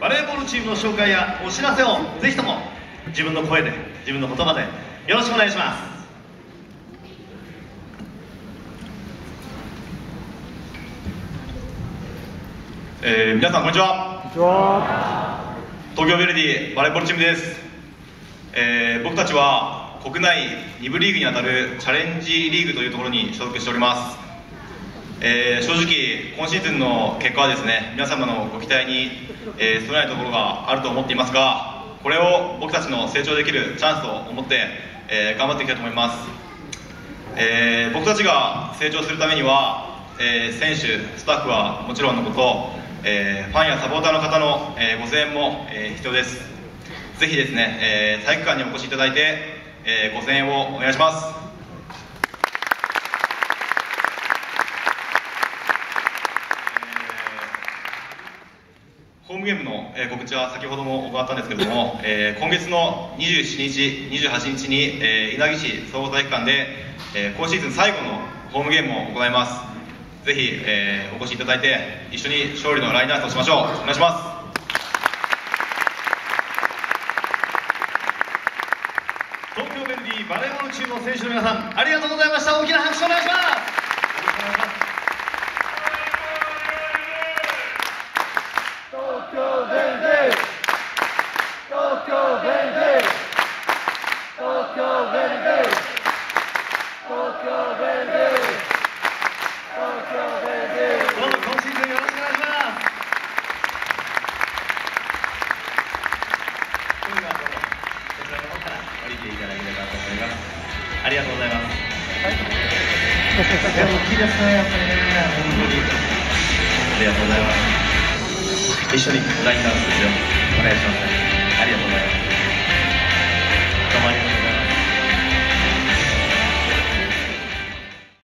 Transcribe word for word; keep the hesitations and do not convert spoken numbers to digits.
バレーボールチームの紹介やお知らせをぜひとも自分の声で、自分の言葉でよろしくお願いします。 えー、皆さんこんにちは。 こんにちは。 東京ヴェルディバレーボールチームです。えー、僕たちは国内に部リーグにあたるチャレンジリーグというところに所属しております。えー、正直今シーズンの結果はですね、皆様のご期待に、えー、少ないところがあると思っていますが、これを僕たちの成長できるチャンスと思って、えー、頑張っていきたいと思います。えー、僕たちが成長するためには、えー、選手スタッフはもちろんのこと、えー、ファンやサポーターの方の、えー、ご声援も、えー、必要です。ぜひですね、えー、体育館にお越しいただいて、えー、ご声援をお願いします。ホームゲームの、えー、告知は先ほども行ったんですけれども、えー、今月のにじゅうしちにち、にじゅうはちにちに、えー、稲城市総合体育館で、えー、今シーズン最後のホームゲームを行います。ぜひ、えー、お越しいただいて一緒に勝利のラインダンスをしましょう。お願いします。 東京ヴェルディバレーボールチームの選手の皆さん、ありがとうございました。大きな拍手をお願いします。 東京ヴェルディ、東京ヴェルディ、東京ヴェルディ、東京ヴェルディ、東京ヴェルディ。 どうぞ今シーズンよろしくお願いします。それではどうぞこちらの方から降りていただければと思います。ありがとうございます。はい。いや、大きいですね、やっぱりね、本当に。ありがとうございます。一緒にラインダンスですよ。